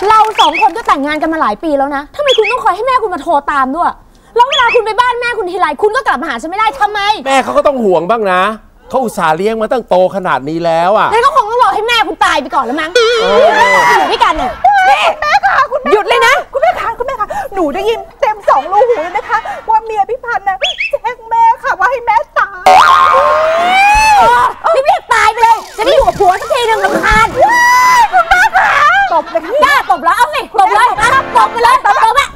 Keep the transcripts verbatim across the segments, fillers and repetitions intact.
เราสองคนก็แต่งงานกันมาหลายปีแล้วนะทำไมคุณต้องคอยให้แม่คุณมาโทรตามด้วยแล้วเวลาคุณไปบ้านแม่คุณทีไรคุณก็กลับมาหาฉันไม่ได้ทำไมแม่เขาก็ต้องห่วงบ้างนะเขาอุตส่าห์เลี้ยงมาตั้งโตขนาดนี้แล้วอ่ะแล้วก็คงต้องรอให้แม่คุณตายไปก่อนแล้วมั้งอยู่ด้วยกันเนี่ยแม่ค่ะคุณหยุดเลยนะคุณแม่ค่ะคุณแม่ค่ะหนูได้ยินเต็มสองรูหูเลยนะคะว่าเมียพี่พันธ์นะแจ้งแม่ค่ะว่าให้แม่ตายรีบเรียกตายไปเลยจะได้อยู่กับผัวสักทีหนึ่งรำคาญคุณแม่ค่ะตบเลยค่ะกล้าตบแล้วเอาสิตบเลยตบไปเลยตบตบอ่ะ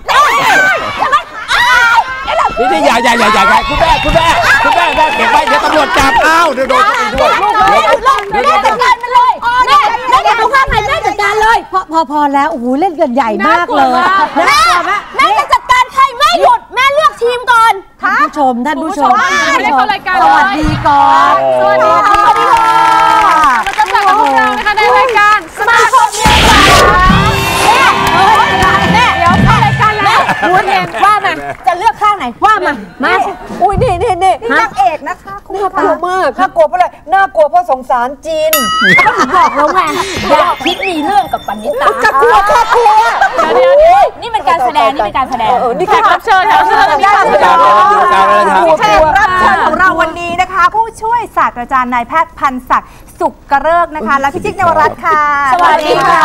นี่นี่อย่าอย่าอย่าอย่าคุณแม่คุณแม่คุณแม่แม่เก็บไว้เดี๋ยวตำรวจจับอ้าวเดี๋ยวโดนด้วยเดี๋ยวจัดการมันเลยแม่แม่เอาข้าวใหม่แม่จัดการเลยพอพอพอแล้วโอ้โหเล่นกันใหญ่มากเลยแม่แม่จะจัดการใครแม่หยุดแม่เลือกทีมก่อนท่านผู้ชมท่านผู้ชมไม่ได้เข้ารายการสวัสดีก่อนสวัสดีค่ะสวัสดีค่ะมาจับกับพวกเรานะคะในรายการสมาคมเมียจ๋าแม่เดี๋ยวเข้ารายการแล้วคุณเห็นว่ามาจะเลือกข้างไหนว่ามามาอุ้ยนี่นี่นี่นางเอกนะคะคุณน่ากลัวมากน่ากลัวเพราะอะไรน่ากลัวเพราะสงสารจีนบอกแล้วไงอย่าคิดมีเรื่องกับปณิตาจะกลัวแค่กลัวเดี๋ยวนี่เป็นการแสดงนี่เป็นการแสดงนี่แขกรับเชิญแขกรับเชิญนี่การแสดงแขกรับเชิญของเราวันนี้นะคะผู้ช่วยศาสตราจารย์นายแพทย์พันศักดิ์สุกเริกนะคะและพี่จิ๊กนวรัตน์ค่ะสวัสดีค่ะ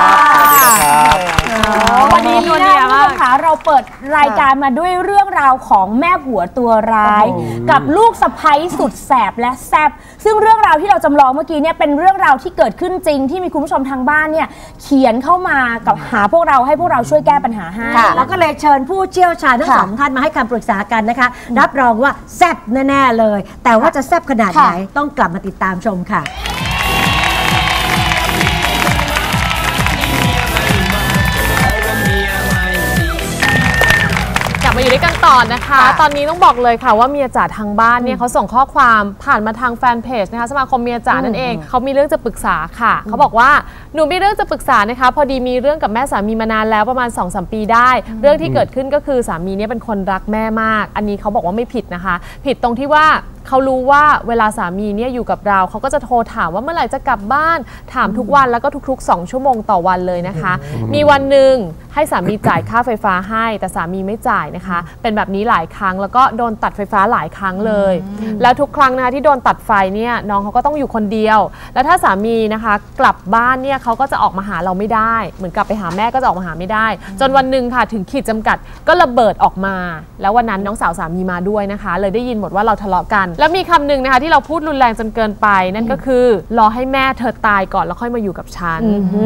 วันนี้นะคะเราเปิดรายการมาด้วยเรื่องราวของแม่ผัวตัวร้ายกับลูกสะใภ้สุดแสบและแซ่บซึ่งเรื่องราวที่เราจำลองเมื่อกี้เนี่ยเป็นเรื่องราวที่เกิดขึ้นจริงที่มีคุณผู้ชมทางบ้านเนี่ยเขียนเข้ามากับหาพวกเราให้พวกเราช่วยแก้ปัญหาให้แล้วก็เลยเชิญผู้เชี่ยวชาญทั้งสองท่านมาให้คำปรึกษากันนะคะรับรองว่าแซ่บแน่ๆเลยแต่ว่าจะแซ่บขนาดไหนต้องกลับมาติดตามชมค่ะมาอยู่ด้วยกันต่อนะคะตอนนี้ต้องบอกเลยค่ะว่าเมียจ๋าทางบ้านเนี่ยเขาส่งข้อความผ่านมาทางแฟนเพจนะคะสมาคมเมียจ๋านั่นเองเขามีเรื่องจะปรึกษาค่ะเขาบอกว่าหนูมีเรื่องจะปรึกษานะคะพอดีมีเรื่องกับแม่สามีมานานแล้วประมาณ สองสาม ปีได้เรื่องที่เกิดขึ้นก็คือสามีเนี่ยเป็นคนรักแม่มากอันนี้เขาบอกว่าไม่ผิดนะคะผิดตรงที่ว่าเขารู้ว่าเวลาสามีเนี่ยอยู่กับเราเขาก็จะโทรถามว่าเมื่อไหร่จะกลับบ้านถามทุกวันแล้วก็ทุกๆสองชั่วโมงต่อวันเลยนะคะมีวันหนึ่งให้สามีจ่ายค่าไฟฟ้าให้แต่สามีไม่จ่ายนะคะเป็นแบบนี้หลายครั้งแล้วก็โดนตัดไฟฟ้าหลายครั้งเลยแล้วทุกครั้งนะคะที่โดนตัดไฟเนี่ยน้องเขาก็ต้องอยู่คนเดียวแล้วถ้าสามีนะคะกลับบ้านเนี่ยเขาก็จะออกมาหาเราไม่ได้เหมือนกลับไปหาแม่ก็จะออกมาหาไม่ได้จนวันหนึ่งค่ะถึงขีดจำกัดก็ระเบิดออกมาแล้ววันนั้นน้องสาวสามีมาด้วยนะคะเลยได้ยินหมดว่าเราทะเลาะกันแล้วมีคำหนึ่งนะคะที่เราพูดรุนแรงจนเกินไปนั่นก็คือรอให้แม่เธอตายก่อนแล้วค่อยมาอยู่กับฉัน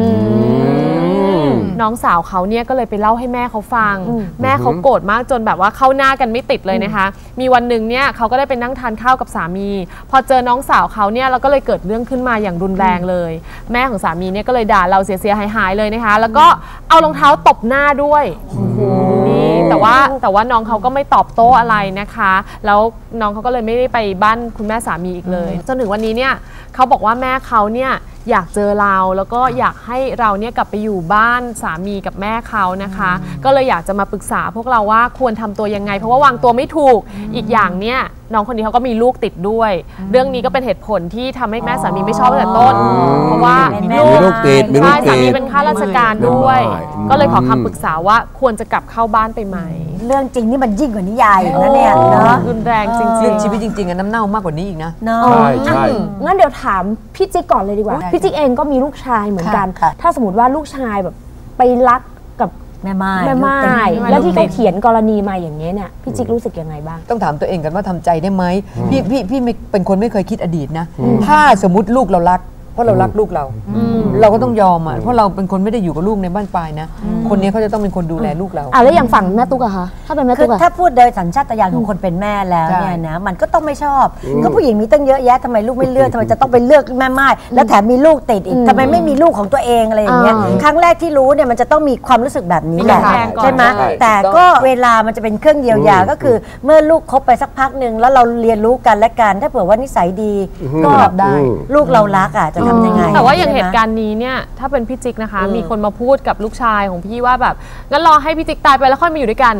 น้องสาวเขาเนี่ยก็เลยไปเล่าให้แม่เขาฟังแม่เขาโกรธมากจนแบบว่าเข้าหน้ากันไม่ติดเลยนะคะมีวันหนึ่งเนี่ยเขาก็ได้ไปนั่งทานข้าวกับสามีพอเจอน้องสาวเขาเนี่ยเราก็เลยเกิดเรื่องขึ้นมาอย่างรุนแรงเลยแม่ของสามีเนี่ยก็เลยด่าเราเสียหายๆเลยนะคะแล้วก็เอารองเท้าตบหน้าด้วยนี่แต่ว่าแต่ว่าน้องเขาก็ไม่ตอบโต้อะไรนะคะแล้วน้องเขาก็เลยไม่ได้ไปบ้านคุณแม่สามีอีกเลยจนถึงวันนี้เนี่ยเขาบอกว่าแม่เขาเนี่ยอยากเจอเราแล้วก็อยากให้เราเนี่ยกลับไปอยู่บ้านสามีกับแม่เขานะคะก็เลยอยากจะมาปรึกษาพวกเราว่าควรทำตัวยังไงเพราะว่าวางตัวไม่ถูกอีกอย่างเนี่ยน้องคนนี้เขาก็มีลูกติดด้วยเรื่องนี้ก็เป็นเหตุผลที่ทำให้แม่สามีไม่ชอบตั้งแต่ต้นเพราะว่าลูกติดใช่สามีเป็นข้าราชการด้วยก็เลยขอคำปรึกษาว่าควรจะกลับเข้าบ้านไปไหมเรื่องจริงนี่มันยิ่งกว่านิยายนะเนี่ยเนาะรุนแรงจริงๆเรื่องชีวิตจริงๆน้ำเน่ามากกว่านี้อีกนะใช่ใช่งั้นเดี๋ยวถามพี่จิ๊กก่อนเลยดีกว่าพี่จิ๊กเองก็มีลูกชายเหมือนกันถ้าสมมติว่าลูกชายแบบไปรักกับแม่ไม้แม่ไม้แล้วที่เขาเขียนกรณีมาอย่างนี้เนี่ยพี่จิ๊กรู้สึกยังไงบ้างต้องถามตัวเองกันว่าทำใจได้ไหมพี่พี่พี่เป็นคนไม่เคยคิดอดีตนะถ้าสมมติลูกเรารักเพราะเรารักลูกเราเราก็ต้องยอมอ่ะเพราะเราเป็นคนไม่ได้อยู่กับลูกในบ้านปลายนะคนนี้เขาจะต้องเป็นคนดูแลลูกเราอ่ะแล้วอย่างฝั่งแม่ตุ๊กอะคะถ้าเป็นแม่ตุ๊กถ้าพูดโดยสัญชาตญาณของคนเป็นแม่แล้วเนี่ยนะมันก็ต้องไม่ชอบก็ผู้หญิงมีตั้งเยอะแยะทำไมลูกไม่เลือกทำไมจะต้องไปเลือกแม่ไม้แล้วแถมมีลูกติดอีกทำไมไม่มีลูกของตัวเองอะไรอย่างเงี้ยครั้งแรกที่รู้เนี่ยมันจะต้องมีความรู้สึกแบบนี้แหละใช่ไหมแต่ก็เวลามันจะเป็นเครื่องเยียวยาก็คือเมื่อลูกคบไปสักพักหนึ่งแล้วเราเรียนรู้กันและกันถ้าเผื่อว่านิสัยดีก็ได้ลูกเรารักอ่ะจะทำยังไงแต่ว่าอย่างเหตุการณ์นี้เนี่ยถ้าเป็นพี่จิ๊กนะคะมีคนมาพูดกับลูกชายของพี่ว่าแบบงั้นรอให้พี่จิ๊กตายไปแล้วค่อยมาอยู่ด้วยกัน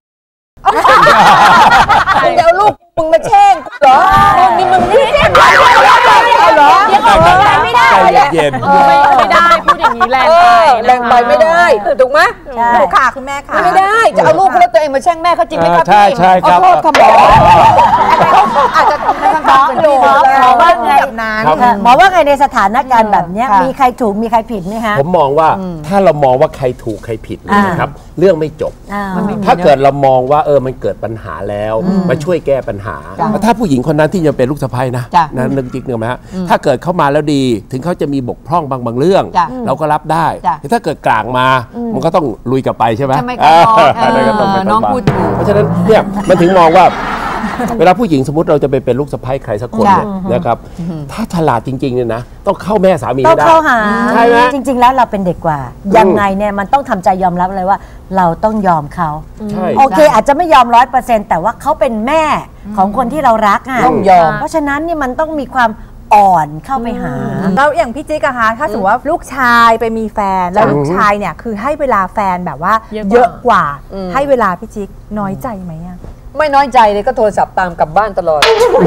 เดี๋ยวลูกมึงมาแช่งกูเหรอนี่มึงไม่ได้แช่งกูเหรอยังออกไม่ได้ไม่ได้เย็นไม่ได้พูดอย่างนี้แรงเอไปอนะคะแรงไปไม่ได้ถูกไหมใช่ถูกค่ะคุณแม่ค่ะไม่ได้จะเอาลูกเขาแล้วตัวเองมาแช่งแม่เขาจริงไหมครับใช่ใช่ครับขอโทษค่ะหมออาจจะไม่ต้องหมอเป็นหมอหมอว่าไงแบบนั้นครับหมอว่าไงในสถานการณ์แบบเนี้ยค่ะมีใครถูกมีใครผิดไหมคะผมมองว่าถ้าเรามองว่าใครถูกใครผิดเนี่ยนะครับ เรื่องไม่จบอ่าถ้าเกิดเรามองว่าเออมันเกิดปัญหาแล้วมาช่วยแก้ปัญหา ถ้าผู้หญิงคนนั้นที่จะเป็นลูกสะใภ้นะจ้ะนะเรื่องจริงเนอะไหมฮะถ้าเกิดเข้ามาแล้วดีถึงเขาจะมีบกพร่องบางบางเรื่องจ้ะเราก็รับได้จ้ะแต่ถ้าเกิดกลางมา มันก็ต้องลุยกลับไปใช่ไหมใช่ไหมครับน้องเออก็ต้องไปเออน้องพูดถูกเพราะฉะนั้นเนี่ยมันถึงมองว่า เวลาผู้หญิงสมมติเราจะไปเป็นลูกสะใภ้ใครสักคนเนี่ยนะครับถ้าฉลาดจริงๆเนี่ยนะต้องเข้าแม่สามีต้อให้งได้เข้าหาใช่ไหมจริง ๆ แล้วเราเป็นเด็กกว่า ยังไงเนี่ยมันต้องทำใจยอมรับเลยว่า เราต้องยอมเขาใช่โอเค อาจจะไม่ยอมร้อยเปอร์เซ็นต์แต่ว่าเขาเป็นแม่ของคนที่เรารักอ่ะต้องยอมเพราะฉะนั้นเนี่ยมันต้องมีความอ่อนเข้าไปหาแล้วอย่างพี่จิ๊กอะคะถ้าสมมติว่าลูกชายไปมีแฟน แล้วลูกชายเนี่ยคือให้เวลาแฟนแบบว่าเยเยอะอะกกว่าว่า ให้เวลาพี่จิ๊กน้อยใจไหมอะไม่น้อยใจเลยก็โทรศัพท์ตามกลับบ้านตลอด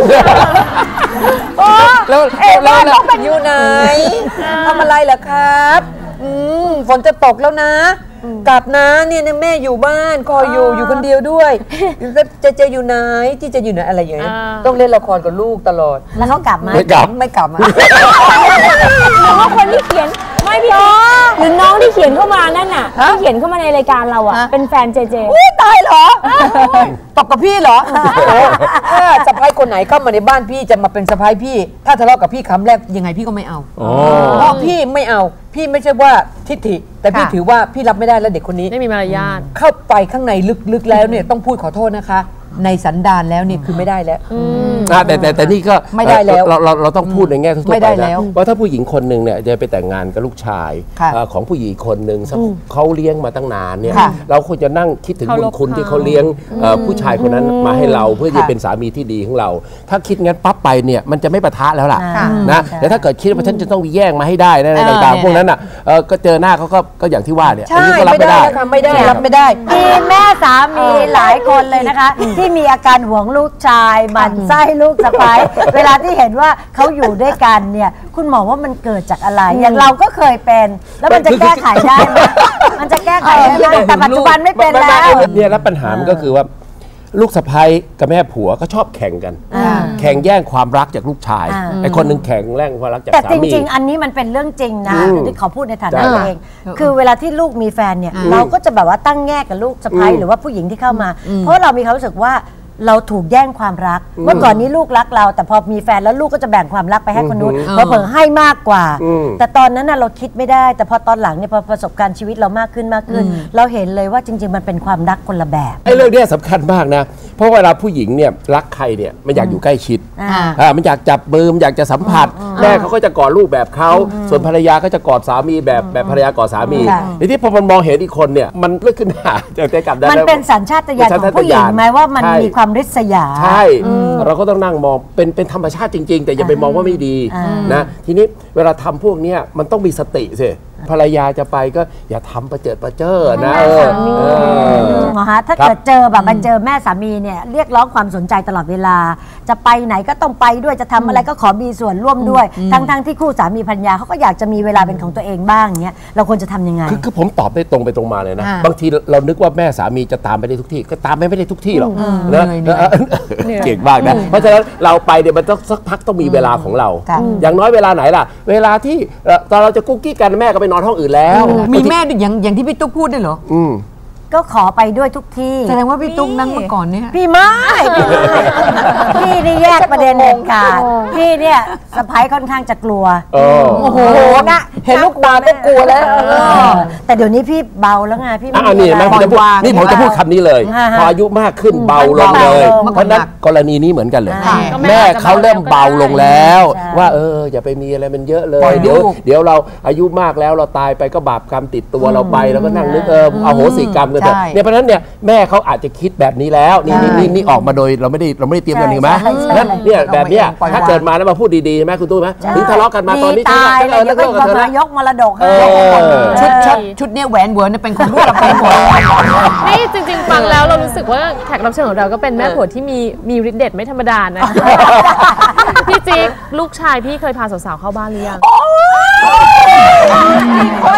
แล้วแล้วแล้วอยู่ไหนทำอะไรเหรอครับอืมฝนจะตกแล้วนะ กลับนะเนี่ยนะแม่อยู่บ้านคอยอยู่อยู่คนเดียวด้วยแล้วจะจะอยู่ไหนที่จะอยู่ไหนอะไรอย่างเงี้ยอ่าต้องเล่นละครกับลูกตลอดแล้วเขากลับมาไม่กลับไม่กลับมาหรือว่าคนที่เขียนไม่พี่หรือน้องที่เขียนเข้ามานั่นน่ะที่เขียนเข้ามาในรายการเราอ่ะเป็นแฟนเจเจอุ๊ยตายเหรอตบกับพี่เหรอถ้าสะพ้ายคนไหนเข้ามาในบ้านพี่จะมาเป็นสะพ้ายพี่ ถ้าทะเลาะกับพี่คำแรกยังไงพี่ก็ไม่เอาอ๋อเพราะพี่ไม่เอาพี่ไม่ใช่ว่าทิฐิแต่พี่ค่ะถือว่าพี่รับไม่ได้แล้วเด็กคนนี้ไม่มีมารยาทเข้าไปข้างในลึกๆแล้วเนี่ยต้องพูดขอโทษนะคะ ในสันดานแล้วเนี่ยคือไม่ได้แล้วอ่ะแต่แต่แต่นี่ก็ไม่ได้แล้วเราเราเราต้องพูดในแง่ทั่วๆไม่ไปได้นะแล้วว่าถ้าผู้หญิงคนหนึ่งเนี่ยจะไปแต่งงานกับลูกชายค่ะเอ่อของผู้หญิงคนหนึ่งสักเขาเลี้ยงมาตั้งนานเนี่ยค่ะเราควรจะนั่งคิดถึงเคาบุรญพคุณเขาที่เขาเลี้ยงเอ่อผู้ชายคนนั้นมาให้เราเพื่อจะค่ะเป็นสามีที่ดีของเรา ถ้าคิดงั้นปั๊บไปเนี่ยมันจะไม่ปะทะแล้วล่ะค่ะนะใช่แต่ถ้าเกิดคิดว่าฉันจะต้องแย่งมาให้ได้นะอะไรเออต่างเนี่ยๆพวกนั้นอ่ะเอ่อก็เจอหน้าเขาก็ก็อย่างที่ว่าเนี่ยอันใช่นี้ก็รับไม่ไม่ได้ได้นะคะไม่ได้รับไม่ได้มีแม่สามีหลายคนเลยนะคะ ที่มีอาการหวงลูกชายหมันไส้ลูกสะใภ้เวลาที่เห็นว่าเขาอยู่ด้วยกันเนี่ยคุณหมอว่ามันเกิดจากอะไร อย่างเราก็เคยเป็น แล้วมันจะแก้ไขได้ไหมมันจะแก้ไขได้ไหมแต่ปัจจุบันไม่เป็นแล้วเนี่ยแล้วปัญหามันก็คือว่าลูกสะใภ้กับแม่ผัวก็ชอบแข่งกันอ่าแข่งแย่งความรักจากลูกชายอ่าไอ้คนหนึ่งแข่งแย่งความรักจากแต่สาจมีริง ๆ อันนี้มันเป็นเรื่องจริงนะอืมเดี๋ยวที่ขอพูดในฐานะได้ตัวเอง คือเวลาที่ลูกมีแฟนเนี่ย เราก็จะแบบว่าตั้งแง่กับลูกสะใภ้อืมหรือว่าผู้หญิงที่เข้ามา เพราะเรามีความรู้สึกว่าเราถูกแย่งความรัก เมื่อก่อนนี้ลูกรักเรา แต่พอมีแฟนแล้วลูกก็จะแบ่งความรักไปให้คนนู้นเพราะเผลอให้มากกว่าอืมแต่ตอนนั้นน่ะเราคิดไม่ได้ แต่พอตอนหลังเนี่ยพอประสบการณ์ชีวิตเรามากขึ้นมากขึ้น เราเห็นเลยว่าจริง ๆ มันเป็นความรักคนละแบบไอ้เรื่องเนี้ยสำคัญมากนะ เพราะเวลาผู้หญิงเนี่ยรักใครเนี่ยมันอยากอยู่ใกล้ชิดอ่าอ่ามันอยากจับมือมันอยากจะสัมผัส แม่เขาก็จะกอดลูกแบบเขาส่วนภรรยาก็จะกอดสามีแบบแบบภรรยากอดสามีค่ะในที่พอมันมองเห็นอีกคนเนี่ยมันเลือกขึ้นหน้าจะได้กลับได้มันแล้วเป็นสัญชาตญาณของผู้หญิงไหมว่ามันใช่มีความริษยาใช่ เราก็ต้องนั่งมองเป็นเป็นธรรมชาติจริง ๆ แต่อย่าไปมองว่าไม่ดีอ่านนะทีนี้เวลาทำพวกเนี้ยมันต้องมีสติสิภรรยาจะไปก็อย่าทำประเจิดประเจ้อนะแม่เออสามีเออหมอฮะถ้าครับเกิดเจอแบบมันเจอแม่สามีเนี่ยเรียกร้องความสนใจตลอดเวลา จะไปไหนก็ต้องไปด้วยจะทำอะไรก็ขอมีส่วนร่วมด้วย ทั้งๆที่คู่สามีภรรยาเขาก็อยากจะมีเวลาเป็นของตัวเองบ้างเงี้ยเราควรจะทำยังไงคือคือผมตอบได้ตรงไปตรงมาเลยนะอ่าบางทีเรานึกว่าแม่สามีจะตามไปได้ทุกที่ ก็ตามไปไม่ได้ทุกที่หรอกนะเหนื่อยเออเก่งมากนะ เพราะฉะนั้นเราไปเนี่ยมันต้องสักพักต้องมีเวลาของเราค่ะอย่างน้อยเวลาไหนล่ะ เวลาที่เอ่อตอนเราจะกุ๊กกี้กันแม่ก็ไปนอนห้องอื่นแล้วมีแม่ด้วยอย่างอย่างที่พี่ตุ๊กพูดด้วยเหรออืมก็ขอไปด้วยทุกที่แสดงว่าพี่ตุ๊กนั่งเมื่อก่อนเนี่ยพี่ไม่พี่ไม่พี่นี่แยกประเด็นเด็ดขาดพี่เนี่ยสะพ้ายค่อนข้างจะกลัวเออโอ้โหนะเห็นลูกตาก็กลัวแล้วเออแต่เดี๋ยวนี้พี่เบาแล้วไงพี่ไม่อ่ะมีนี่อะไรนะผมจะพูดปล่อยวางนี่ผมจะพูดคำนี้เลยอ่าฮะพออายุมากขึ้นเบาลงเลยเบาลงเพราะฉะนั้นกรณีนี้เหมือนกันเลยค่ะแม่เขาเริ่มเบาลงแล้วใช่ว่าเอออย่าไปมีอะไรมันเยอะเลปล่ยอยเดี๋ยวลูกเดี๋ยวเราอายุมากแล้วเราตายไปก็บาปกรรมติดตัวเราไปแล้วก็นั่งนึกเออเอาโหสิกรรมกันเถอะใช่เนี่ยเพราะฉะนั้นเนี่ยแม่เขาอาจจะคิดแบบนี้แล้วนี่นี่ใช่นี่นี่ออกมาโดยเราไม่ได้เราไม่ได้เตรียมกันเห็นไหมใช่ใช่นั้นเนี่ยแบบเนี้ยปล่อยวางถ้าเกิดมาแล้วมาพูดดีๆใช่ไหมคุณตู้ไหมถึงทะเลาะกันมาตอนนี้ตายฉันเลเอย อเดี๋เลิยวกเป็นเลิกคกันนเถอะมานะยกมรดกให้เออชุดชุดชุดเนี่ยแหวนเวิร์นเป็นของลูกเราไปหมดนี่จริง ๆ ฟังแล้วเรารู้สึกว่าแขกรับเชิญของเราก็เป็นแม่ผัวที่มีมีฤทธิ์เดชไม่ธรรมดานะ พี่จิ๊กลูกชายพี่เคยพาสาวๆเข้าบ้านหรือยังคน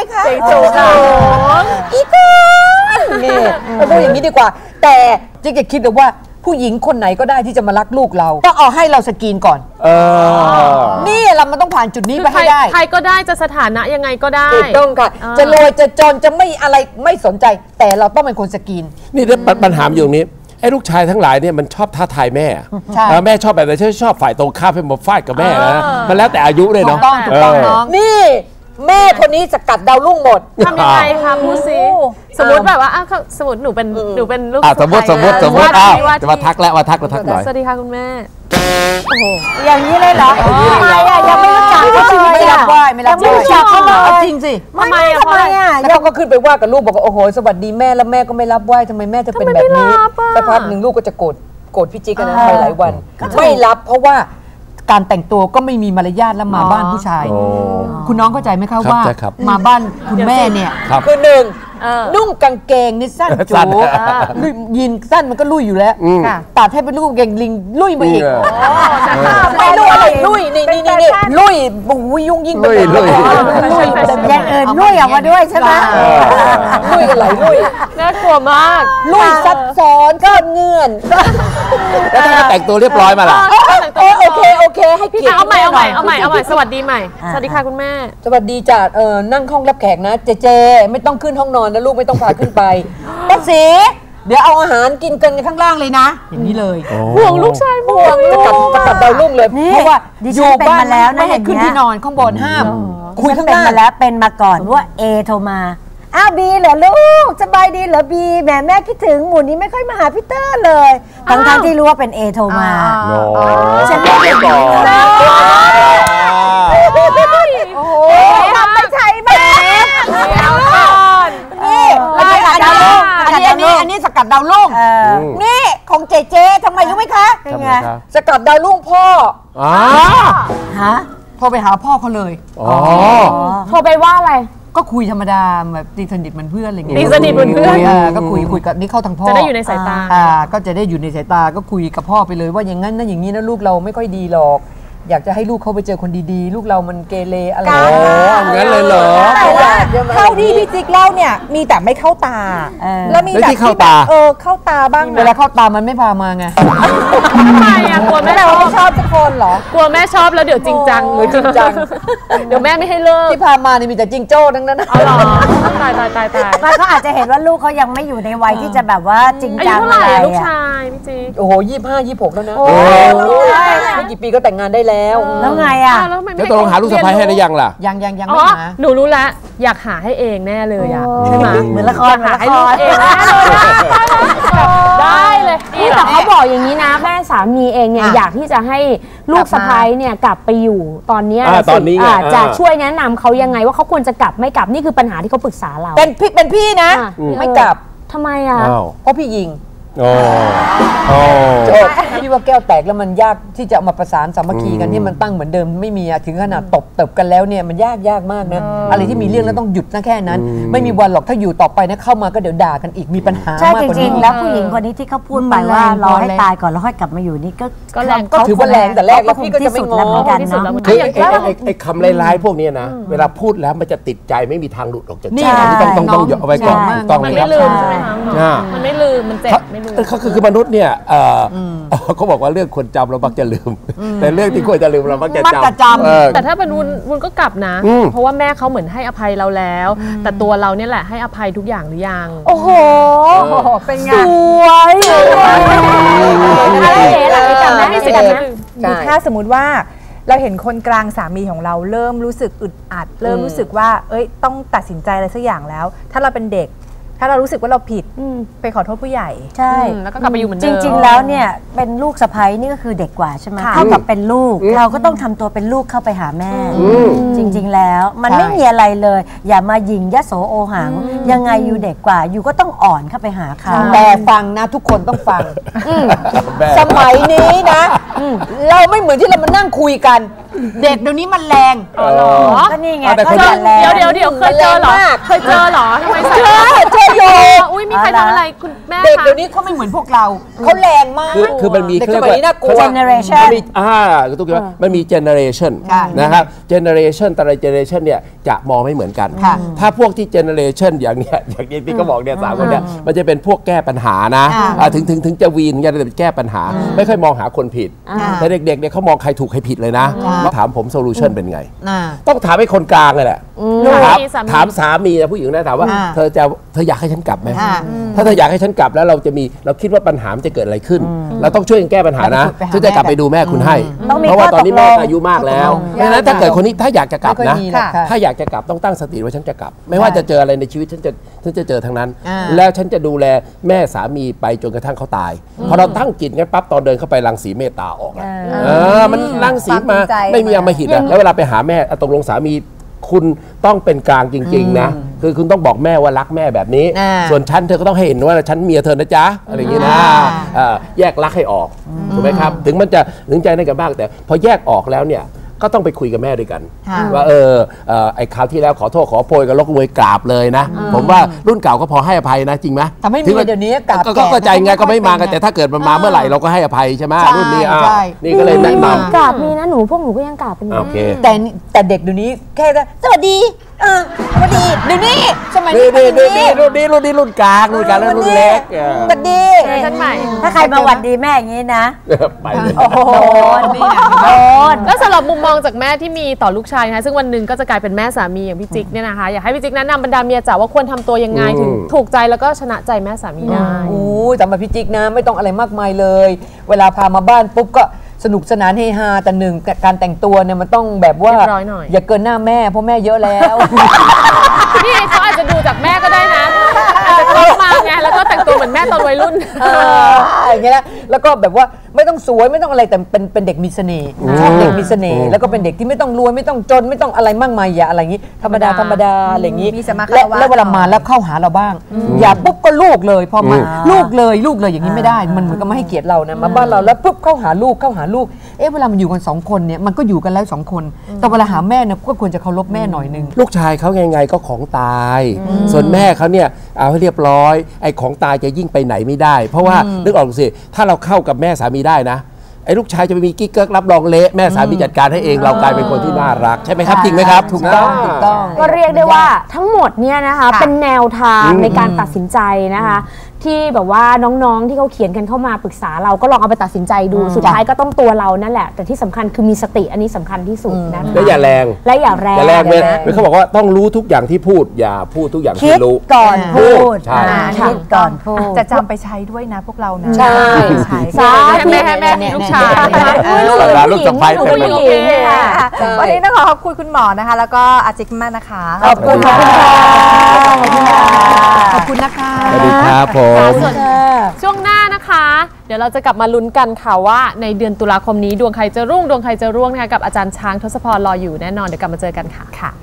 คะเสียงสูงอีกคนนี่เราพูดอย่างนี้ดีกว่า แต่จิ๊กจะคิดเลยว่าผู้หญิงคนไหนก็ได้ที่จะมารักลูกเราต้องเอาให้เราสกรีนก่อนเออนี่เรามันต้องผ่านจุดนี้คือไปใครให้ได้ใครก็ได้จะสถานะยังไงก็ได้ถูกต้องค่ะอ่าจะรวยจะจนจะไม่อะไรไม่สนใจ แต่เราต้องเป็นคนสกรีนนี่ปัญปัญหาอยู่ตรงนี้ไอ้ลูกชายทั้งหลายเนี่ยมันชอบท้าทายแม่ใช่เออแม่ชอบแบบไหนฉันชอบฝ่ายตรงข้ามให้มาฟาดกับแม่นะมันแล้วแต่อายุเลยถูเนาะกต้องถูกต้องเน้องนี่แม่คนนี้สกัดดาวรุ่งหมดทำยังไงคะพูดสิสมมติแบบว่าอ่ะสมมติหนูเป็นหนูเป็นลูกอ่ะสมมติสมมติสมมติว่าอ้าวที่ว่าจะมาทักแล้วมาทักมาทักหน่อยสวัสดีค่ะคุณแม่อย่างนี้เลยเหรอทำไมอ่ะยังไม่รู้จักเขาเลยไม่รับไหว้ไม่รับยังไม่ไหว้รู้จักเขาเลยเอาจริงสิทำไมอ่ะทำไมอ่ะแล้วเขาก็ขึ้นไปว่ากับลูกบอกว่าโอ้โหสวัสดีแม่แล้วแม่ก็ไม่รับไหว้ทำไมแม่จะเป็นแบบนี้สักพักหนึ่งลูกก็จะโกรธโกรธพี่จิ๊กกันนะไปหลายวัน ไม่รับเพราะว่าการแต่งตัวก็ไม่มีมารยาทแล้วมาบ้านผู้ชายโอ้คุณน้องเข้าใจไหมคะครับว่าใช่ครับมาบ้านคุณแม่เนี่ยครับคือหนึ่งเออนุ่งกางเกงนี่สั้นสั้จูนลุยยีนสั้นมันก็ลุยอยู่แล้วอืมค่ะตัดให้เป็นลูกกางเกงลิงลุยมาอีกเออไม่ลุยอะไรลุยนี่นี่นี่นี่ลุยโอ้ยยุ่งยิ่งไปหมดลุยลุยลุยอย่างอื่นลุยออกมาด้วยใช่ไหมลุยกันไหลลุยน่ากลัวมากลุยซับซ้อนก็เงื่อนแล้วถ้าแต่งตัวเรียบร้อยมาล่ะโอโอเคโอเคให้เกียรติเอาใหม่เอาใหม่แน่นนเอาใหม่เอาใหม่สวัสดีใหม่สวัสดีค่ะคุณแม่สวัสดีจ้ะเออนั่งห้องรับแขกนะเจเจไม่ต้องขึ้นห้องนอนนะลูกไม่ต้องพาขึ้นไปป้าศรีเดี๋ยวเอาอาหารกินกันข้างล่างเลยนะ อย่างนี้เลยห่วงลูกชายห่วงจะกลับจะกลับดาวรุ่งเลยนี่เพราะว่าดิอฉัยู่นเป็นบ้านมาแล้วนะไม่ให้อย่างเงี้ยขึ้นที่นอนข้างบนห้าม คุยฉัข้าน งเป็นล่างมาแล้วเป็นมาก่อนว่าเอโทรมาอ้าวบีเหรอลูกสบายดีเหรอบีแหมแม่คิดถึงหมูนี้ไม่ค่อยมาหาพี่เตอร์เลยทั้งทั้งๆที่รู้ว่าเป็นเอโทรมาโอ้ฉันไม่เห็นก่อนโอ้โหทำไม่ใช่แม่เดี๋ยวก่อนนี่อันนี้อันนี้อันนี้อันนี้อันนี้สกัดดาวรุ่งเออนี่ของเจเจทำไมรู้ไหมคะทำไมครับสกัดดาวรุ่งพ่ออ๋อฮะโทรไปหาพ่อเขาเลยอ๋อโทรไปว่าอะไรก็คุยธรรมดาแบบตีสนิทเหมือนเพื่อนอะไรเงี้ยตีสนิทเหมือนเพื่อนคุยก็คุยคุยกับนี่เข้าทางพ่อจะได้อยู่ในสายตาอ่าก็จะได้อยู่ในสายตาก็คุยกับพ่อไปเลยว่าอย่างนั้นนะอย่างนี้นะลูกเราไม่ค่อยดีหรอก อยากจะให้ลูกเขาไปเจอคนดีๆ ลูกเรามันเกเรอะไรโอ้งั้นเลยเหรอแต่ว่าเท่าที่พี่จิ๊กเล่าเนี่ยมีแต่ไม่เข้าตา แล้วมีแล้วแบบที่เข้าตาเออเข้าตาบ้างเวลาเข้าตามันไม่พามาไงทำไมอ่ะกลัวแม่แต่ชอว่าบไม่ชอบทุกคนเหรอกลัวแม่ชอบแล้วเดี๋ยวจริงจังเออจริงจังเดี๋ยวแม่ไม่ให้เลิกที่พามานี่มีแต่จิงโจ้ทั้งนั้นนะเอาหรอตายตายตายตายมันก็อาจจะเห็นว่าลูกเขายังไม่อยู่ในวัยที่จะแบบว่าจริงอายุจังเท่าไหอะร่ไรอะลูกอะชายพี่จีโอ้โหยี่ห้ายี่หกแล้วนะโอ้ไม่กี่ปีก็แต่งงานได้แล้วแล้วไงอ่ะาวแล้วทำไมไม่แล้วตกลงหาลูกสะใภ้ให้ได้ยังล่ะยังยังยังอ๋ไม่อหาหนูรู้แล้วอยากหาให้เองแน่เลยอ่ะใช่ไหมเหมือนละครอยากเหมือนหาละให้คลูกรเองแน่เลยอะได้เลยนี่แต่เขาบอกอย่างนี้นะแม่สามีเองเนี่ยอ่ะอยากที่จะให้ลูกสะใภ้เนี่ยกลับไปอยู่ตอนเนี้ยอ่าสิตอนนี้ไงอ่าจะอ่าช่วยแนะนำเขายังไงว่าเขาควรจะกลับไม่กลับนี่คือปัญหาที่เขาปรึกษาเราเป็นพี่เป็นพี่นะอ่ะไม่กลับทำไมอ่ะอ้าวเพราะพี่ยิงโอ้โอ้โจทย์พี่ว่าแก้วแตกแล้วมันยากที่จะเอามาประสานสามัคคีกันที่มันตั้งเหมือนเดิมไม่มีอะถึงขนาดตบเติบกันแล้วเนี่ยมันยากยากมากนะอะไรที่มีเรื่องแล้วต้องหยุดนะแค่นั้น ไม่มีวันหรอกถ้าอยู่ต่อไปนะเข้ามาก็เดี๋ยวด่ากันอีกมีปัญหาใช่มากจกว่ารินี้งๆ แล้วผู้หญิงคนนี้ที่เขาพูดไปว่ารอให้ตายก่อนแล้วค่อยกลับมาอยู่นี่ก็ก็แรงก็ถือว่าแรงแต่แรกแล้วพี่ก็จะไม่ที่สุดแล้วเหมือนกันที่สุดแล้วเนาะคือไอ้ไอ้ไอ้ไอ้คำร้ายๆพวกเนี้ยนะ เวลาพูดแล้วมันจะติดใจไม่มีทางหลุดออกจากใจนี่อันนี้ต้องต้องต้องน้องเอาไว้ก่อนใช่ถูกต้องมันไหมคไม่รับลืมใช่ไหมคะอ่ามันไม่ลืมมันเจ็บไม่ลืมเขาคือคือมนุษย์เนี่ยเอ่ออเขาบอกว่าเรื่องควรจำเรามักจะลืม แต่เรื่องที่ควรจะลืมเรามักจะมักจะจำจำเออแต่ถ้าเป็นวุ้นวุ้นก็กลับนะอืมเพราะว่าแม่เขาเหมือนให้อภัยเราแล้ว แต่ตัวเราเนี่ยแหละให้อภัยทุกอย่างหรือยังโอ้โห เป็นไงสวยอะไรเอ๋ล่ะไปกลับไหมไม่ไปสิกลับไหมใช่ถ้าสมมุติว่าเราเห็นคนกลางสามีของเราเริ่มรู้สึกอึดอัด เริ่มรู้สึกว่า เอ้ยต้องตัดสินใจอะไรสักอย่างแล้ว ถ้าเราเป็นเด็ก ถ้าเรารู้สึกว่าเราผิดไปขอโทษผู้ใหญ่ใช่อืมแล้วก็กลับไปอยู่เหมือนจเดิมริง ๆ แล้วเนี่ยเป็นลูกสะใภ้นี่ก็คือเด็กกว่าใช่ไหมค่ะเท่ากับเป็นลูก เราก็ต้องทำตัวเป็นลูกเข้าไปหาแม่มจริง ๆ แล้วมันใช่ไม่มีอะไรเลย อย่ามายิงยโสโอหัง ยังไงอยู่เด็กกว่า อยู่ก็ต้องอ่อนเข้าไปหาเขาแต่ฟังนะทุกคนต้องฟังแม่สมัยนี้นะ เราไม่เหมือนที่เรามานั่งคุยกันเด็กเดี๋ยวนี้มันแรงอ๋อเหรอก็นี่ไงแต่ก็คนแรงเดี๋ยวเดี๋ยวเดี๋ยวเคยเจอเหรอ เคยเจอเหรอทำไมใส่เจอเจออยู่อุ้ยมีใครทำอะไรคุณแม่เด็กคะเดี๋ยวนี้เขาไม่เหมือนพวกเราเขาแรงมากคือคือมันมีเด็กเขาสเรียกมัยนี้น่ากลัวว่า generation มันมีอ่าตุ๊กว่ามันมี generation ใช่นะครับ generation แต่ละ generation เนี่ยจะมองไม่เหมือนกันค่ะถ้าพวกที่ generation อย่างเนี้ยอย่างที่พี่ก็บอกเนี่ยสามคนเนี่ยมันจะเป็นพวกแก้ปัญหานะอ่าอ่าถึงถึงถึงจะวีนกันแต่แก้ปัญหา ไม่ค่อยมองหาคนผิด แต่เด็กๆเนี่ยเขามองใครถูกใครผิดเลยนะมาถามผมโซลูชันเป็นไงอ่าต้องถามให้คนกลางเลยแหละลูกถามมีสามีถามสามีนะผู้หญิงนะถามว่าอ่าเธอจะเธออยากให้ฉันกลับไหมอ่าถ้าเธออยากให้ฉันกลับแล้วเราจะมีเราคิดว่าปัญหามันจะเกิดอะไรขึ้น เราต้องช่วยกันแก้ปัญหานะไปหาฉันจะกลับไปดูแม่คุณให้ต้องมีเพราะว่าข้อตอนนี้ตกลแม่งอายุมากแล้วข้อตกลงดังนั้นถ้าเกิดคนนี้ถ้าอยากจะกลับไม่ค่นะอยมีหรอกค่ะถ้าอยากจะกลับต้องตั้งสติว่าฉันจะกลับ ไม่ว่าจะเจออะไรในชีวิตฉันจะฉันจะเจอทั้งนั้นอ่าแล้วฉันจะดูแลแม่สามีไปจนกระทั่งเขาตายพอเราตั้งจิตงั้นปั๊บตอนเดินเข้าไปรังสีเมตตาออกอะเออมันรังสีมาความจริงใจไม่มีอำมหิตอะแล้วเวลาไปหาแม่อ่ะตกลงสามีคุณต้องเป็นกลางจริง ๆ นะ คือคุณต้องบอกแม่ว่ารักแม่แบบนี้อ่าส่วนฉันเธอก็ต้องให้เห็นว่าฉันเมียเธอนะจ๊ะอะไรอย่างนี้นะเอ่อแยกรักให้ออกถูกไหมครับ ถึงมันจะถึงใจได้กันบ้างแต่พอแยกออกแล้วเนี่ยก็ต้องไปคุยกับแม่ด้วยกันค่ะว่าเออเอ่อไอ้คราวที่แล้วขอโทษขอโพยกับลกมวยกราบเลยนะ ผมว่ารุ่นเก่าก็พอให้อภัยนะจริงไหมแต่ไม่มีถึงเดี๋ยวนี้กราบก็แก่ก็เข้าใจไงก็ไม่มากันไม่ค่อยเป็นแต่ถ้าเกิดมันมาเมื่อไหร่เราก็ให้อภัยใช่ไหมใช่รุ่นนี้อ่ะใช่นี่ก็เลยแนะนกราบมีนะหนูพวกหนูก็ยังกราบเป็นอยู่ำโอเคแต่นี่แต่เด็กเดี๋ยวนี้แค่สวัสดีเออสวัสดีเดี๋ยวนี้สมัยนี่นี้นี่เป็นนี่อย่างนี่รุ่นนี้รุ่นนี้รุ่นกลางรุ่นกลางแล้วรุ่นเล็กเออสวัสดีเจอฉันใหม่ถ้าใครมาหวัดดีแม่อย่างนี้นะไปเลยโอ้โหนี่นะโดนแล้วสำหรับมุมมองจากแม่ที่มีต่อลูกชายนะคะซึ่งวันหนึ่งก็จะกลายเป็นแม่สามีอย่างพี่จิ๊กเนี่ยนะคะอยากให้พี่จิ๊กแนะนำบรรดาเมียจ๋าว่าควรทำตัวยังไงถึงถูกใจแล้วก็ชนะใจแม่สามีได้โอ้ยสำหรับพี่จิ๊กนะไม่ต้องอะไรมากมายเลย เวลาพามาบ้านปุ๊บก็สนุกสนานเฮฮาแต่หนึ่งการแต่งตัวเนี่ยมันต้องแบบว่าเรียบร้อยหน่อยอย่าเกินหน้าแม่เพราะแม่เยอะแล้วพี่เขาอาจจะดูจากแม่ก็ได้นะอาจจะเข้ามาไงแล้วก็แต่งตัวเหมือนแม่ตอนวัยรุ่นเอออย่างเงี้ยนะแล้วก็แบบว่าไม่ต้องสวยไม่ต้องอะไรแต่เป็นเป็นเด็กมีเสน่ห์ชอบเด็กมีเสน่ห์แล้วก็เป็นเด็กที่ไม่ต้องรวยไม่ต้องจนไม่ต้องอะไรมากมายอย่าอะไรอย่างงี้ธรรมดาธรรมดาอะไรอย่างงี้มีสมาคารและวะแล้วเวลามาแล้วเข้าหาเราบ้าง อย่าปุ๊บก็ลูกเลยพอมาลูกเลยลูกเลยอย่างนี้ไม่ได้ มันเหมือนกับไม่ให้เกียรติเรานะมาบ้านเราแล้วปุ๊บเข้าหาลูกเข้าหาลูกเอ๊ะเวลามันอยู่กันสองคนเนี่ยมันก็อยู่กันแล้วสองคนแต่เวลาหาแม่เนี่ยก็ควรจะเคารพแม่หน่อยนึงลูกชายเขาไงไงก็ของตาย ส่วนแม่เขาเนี่ยเอาให้เรียบร้อยไอ้ของตายจะยิ่งไปไหนไม่ได้ เพราะว่านึกออกสิถ้าเราเข้ากับแม่สามีได้นะไอ้ลูกชายจะไปมีกิ๊กเกิ๊กรับรองเละแม่สามีจัดการให้เองเรากลายเป็นคนที่น่ารักใช่ไหมครับจริงไหมครับถูกต้องถูกต้องก็เรียกได้ว่าทั้งหมดเนี่ยนะคะเป็นแนวทางอืมในการตัดสินใจนะคะ ที่แบบว่าน้องๆที่เขาเขียนกันเข้ามาปรึกษาเราก็ลองเอาไปตัดสินใจดูสุดท้ายก็ต้องตัวเรานั่นแหละ แต่ที่สำคัญคือมีสติอันนี้สำคัญที่สุดนะคะและอย่าแรงและอย่าแรงอย่าแรงเลยเขาบอกว่าต้องรู้ทุกอย่างที่พูดอย่าพูดทุกอย่างคิที่ดรู้ก่อนพูดใช่อ่าคิดก่อนพูดจะจำไปใช้ด้วยนะพวกเรานะใช่ใช่สาธุแม่ให้แม่มีลูกชายอุ๊ยลูกเวลาลูกผู้หญิสะงใภ้ลูกเต็มผู้ไปหมดหญิงค่ะวันนี้ต้องขอขอบคุณคุณหมอนะคะ แล้วก็อาจิกมากนะคะขอบคุณค่ะขอบคุณค่ะขอบคุณนะคะสวัสดีครับผมส่วนช่วงหน้านะคะ เดี๋ยวเราจะกลับมาลุ้นกันค่ะว่าในเดือนตุลาคมนี้ดวงใครจะรุ่งดวงใครจะร่วงนะคะกับอาจารย์ช้างทศพรรออยู่แน่นอนเดี๋ยวกลับมาเจอกันค่ะค่ะ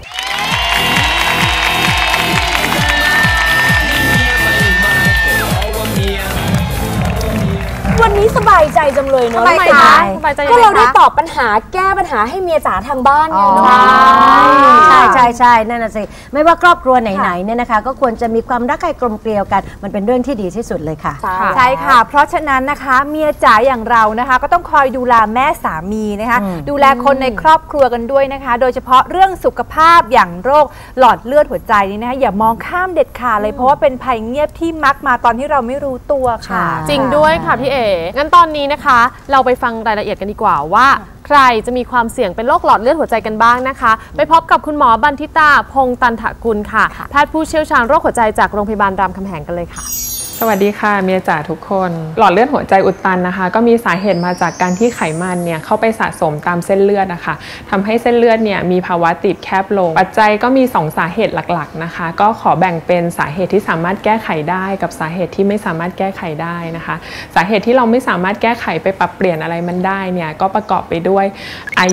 วันนี้สบายใจจังเลยเนอะสบายใจสบายใจยังก็ไงเราได้คะตอบปัญหาแก้ปัญหาให้เมียจ๋าทางบ้านไงอ๋อเนาะใช่ใช่ใช่นั่นน่ะสิไม่ว่าครอบครัวไหนๆเนี่ยนะคะ ก็ควรจะมีความรักใคร่กลมเกลียวกันมันเป็นเรื่องที่ดีที่สุดเลยค่ะใช่ค่ะ เพราะฉะนั้นนะคะ เมียจ๋าอย่างเรานะคะ ก็ต้องคอยดูแลแม่สามีนะคะ ดูแลคนในครอบครัวกันด้วยนะคะ โดยเฉพาะเรื่องสุขภาพอย่างโรคหลอดเลือดหัวใจนี่นะคะอย่ามองข้ามเด็ดขาดเลยเพราะว่าเป็นภัยเงียบที่มักมาตอนที่เราไม่รู้ตัวค่ะจริงด้วยค่ะพี่เอ๋งั้นตอนนี้นะคะ เราไปฟังรายละเอียดกันดีกว่าว่า ใครจะมีความเสี่ยงเป็นโรคหลอดเลือดหัวใจกันบ้างนะคะ ไปพบกับคุณหมอบันทิตาพงษ์ตันถกุลค่ะแพทย์ผู้เชี่ยวชาญโรคหัวใจจากโรงพยาบาลรามคำแหงกันเลยค่ะสวัสดีค่ะเมียจ๋าทุกคนหลอดเลือดหัวใจอุดตันนะคะก็มีสาเหตุมาจากการที่ไขมันเนี่ยเข้าไปสะสมตามเส้นเลือดนะคะทำให้เส้นเลือดเนี่ยมีภาวะตีบแคบลงปัจจัยก็มีสองสาเหตุหลักๆนะคะก็ขอแบ่งเป็นสาเหตุที่สามารถแก้ไขได้กับสาเหตุที่ไม่สามารถแก้ไขได้นะคะสาเหตุที่เราไม่สามารถแก้ไขไปปรับเปลี่ยนอะไรมันได้เนี่ยก็ประกอบไปด้วยอายุ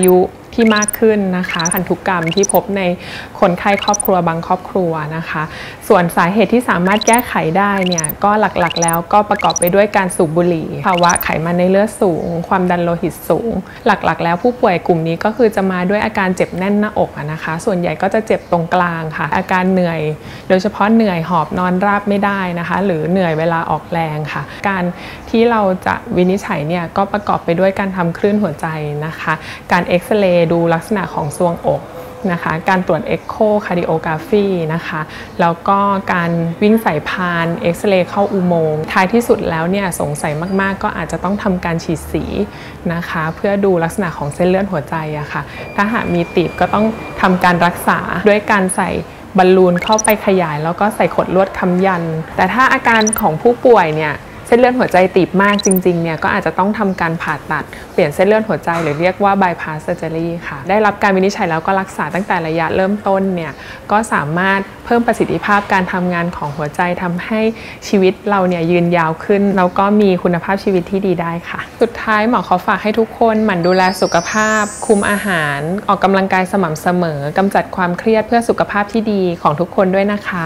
ที่มากขึ้นนะคะพันธุกรรมที่พบในคนไข้ครอบครัวบางครอบครัวนะคะส่วนสาเหตุที่สามารถแก้ไขได้เนี่ยก็หลักๆแล้วก็ประกอบไปด้วยการสูบบุหรี่ภาวะไขมันในเลือดสูงความดันโลหิตสูงหลักๆแล้วผู้ป่วยกลุ่มนี้ก็คือจะมาด้วยอาการเจ็บแน่นหน้าอกนะคะส่วนใหญ่ก็จะเจ็บตรงกลางค่ะอาการเหนื่อยโดยเฉพาะเหนื่อยหอบนอนราบไม่ได้นะคะหรือเหนื่อยเวลาออกแรงค่ะการที่เราจะวินิจฉัยเนี่ยก็ประกอบไปด้วยการทำคลื่นหัวใจนะคะการเอ็กซเรย์ดูลักษณะของทรวงอกนะคะการตรวจเอ็กโคคาร์ดิโอกราฟีนะคะแล้วก็การวิ่งสายพานเอ็กซเรย์เข้าอุโมงค์ท้ายที่สุดแล้วเนี่ยสงสัยมากๆก็อาจจะต้องทำการฉีดสีนะคะเพื่อดูลักษณะของเส้นเลือดหัวใจอะค่ะถ้าหากมีตีบก็ต้องทำการรักษาด้วยการใส่บอลลูนเข้าไปขยายแล้วก็ใส่ขดลวดค้ำยันแต่ถ้าอาการของผู้ป่วยเนี่ยเส้นเลือดหัวใจตีบมากจริงๆเนี่ยก็อาจจะต้องทำการผ่าตัดเปลี่ยนเส้นเลือดหัวใจหรือเรียกว่า bypass surgery ค่ะได้รับการวินิจฉัยแล้วก็รักษาตั้งแต่ระยะเริ่มต้นเนี่ยก็สามารถเพิ่มประสิทธิภาพการทำงานของหัวใจทำให้ชีวิตเราเนี่ยยืนยาวขึ้นแล้วก็มีคุณภาพชีวิตที่ดีได้ค่ะสุดท้ายหมอขอฝากให้ทุกคนหมั่นดูแลสุขภาพคุมอาหารออกกำลังกายสม่ำเสมอกำจัดความเครียดเพื่อสุขภาพที่ดีของทุกคนด้วยนะคะ